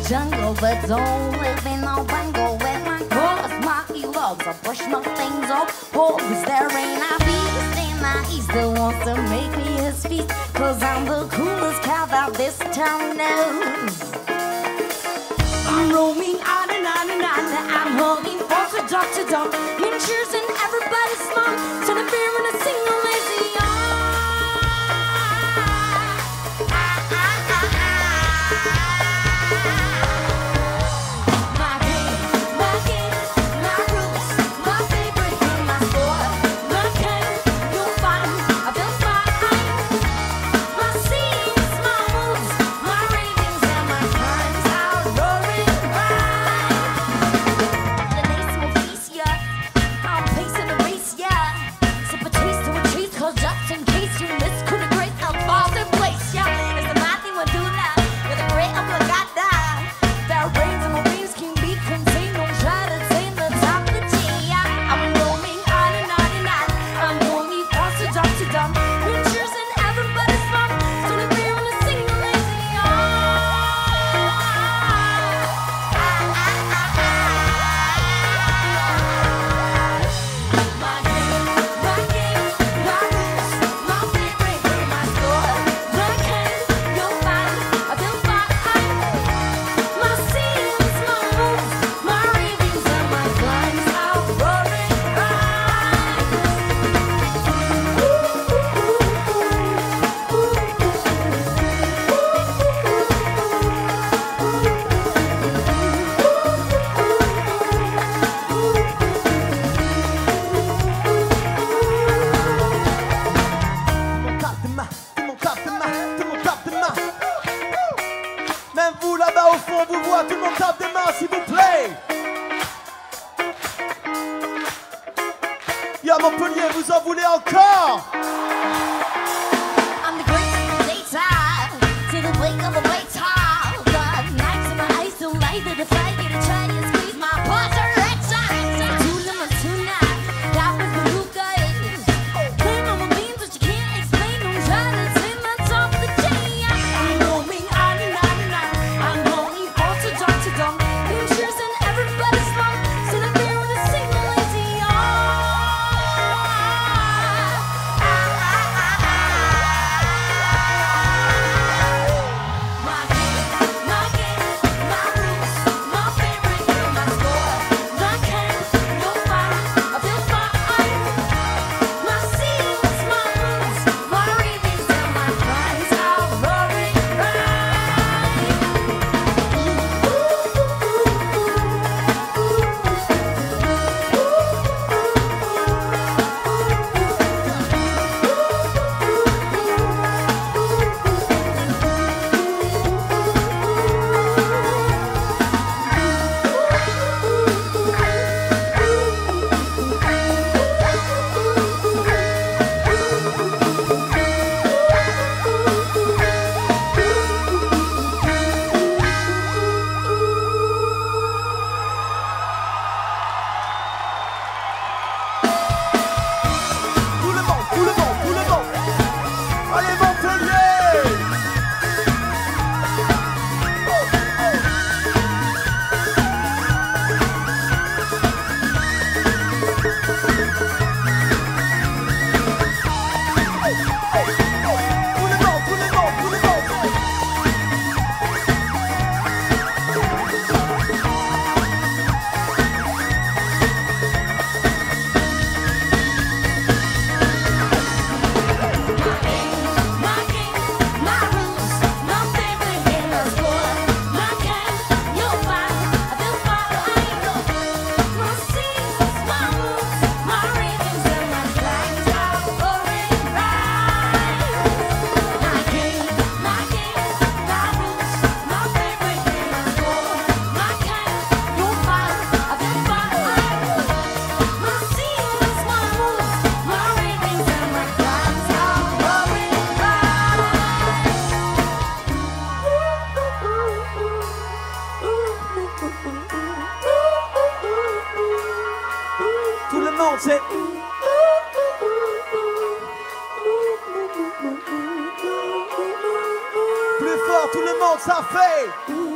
jungle, but don't live in no bungle with my cross, my earlobes. I brush my things off, cause there ain't a beast in the east that wants to make me his feast, cause I'm the coolest cow that this town knows. I'm roaming on and on and on, I'm hugging for the dark to dawn, miniatures and everybody's mom, to the beer and a single lazy Montpellier, vous en voulez encore? I'm the great daytime, to the wake of a white towel. The nights in my eyes so light that if I get a try to squeeze my paws are red times. Tonight, that was the Luca is. Claim on my beans, but you can't explain. Don't try to say that's off the chain. I'm roaming on and on and on. I'm going all to dark to dawn. Pictures and everybody's long. Sitting there with a single lazy c'est... Plus fort, tout le monde, ça fait...